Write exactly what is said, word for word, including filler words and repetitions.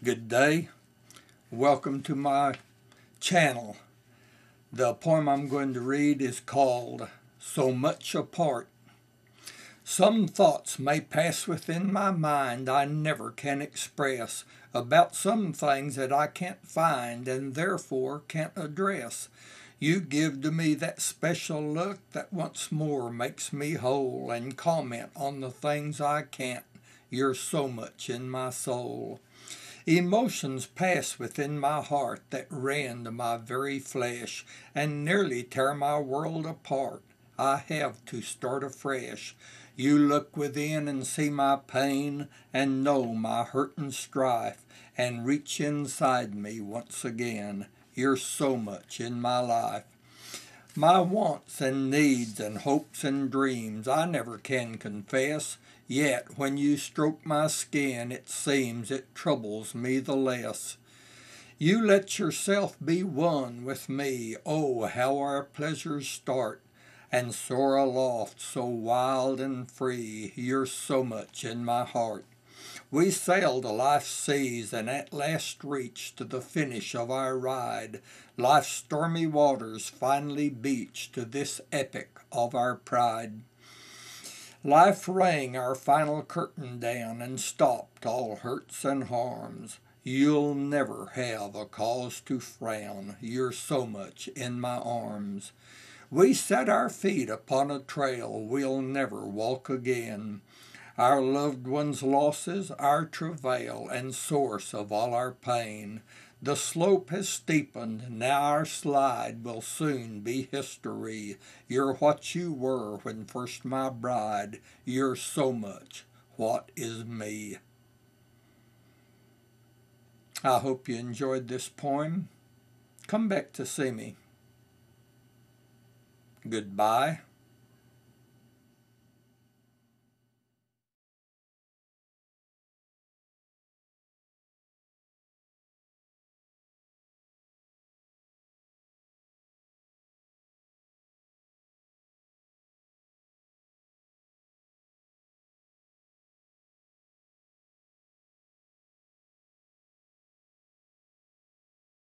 Good day. Welcome to my channel. The poem I'm going to read is called So Much Apart. Some thoughts may pass within my mind I never can express, about some things that I can't find and therefore can't address. You give to me that special look that once more makes me whole and comment on the things I can't. You're so much in my soul. Emotions pass within my heart that rend my very flesh and nearly tear my world apart. I have to start afresh. You look within and see my pain and know my hurt and strife and reach inside me once again. You're so much in my life. My wants and needs and hopes and dreams I never can confess, yet when you stroke my skin it seems it troubles me the less. You let yourself be one with me, oh how our pleasures start, and soar aloft so wild and free, you're so much in my heart. We sailed life's seas and at last reached the finish of our ride. Life's stormy waters finally beached to this epic of our pride. Life rang our final curtain down and stopped all hurts and harms. You'll never have a cause to frown, you're so much in my arms. We set our feet upon a trail we'll never walk again. Our loved ones' losses, our travail, and source of all our pain. The slope has steepened, now our slide will soon be history. You're what you were when first my bride, you're so much what is me. I hope you enjoyed this poem. Come back to see me. Goodbye.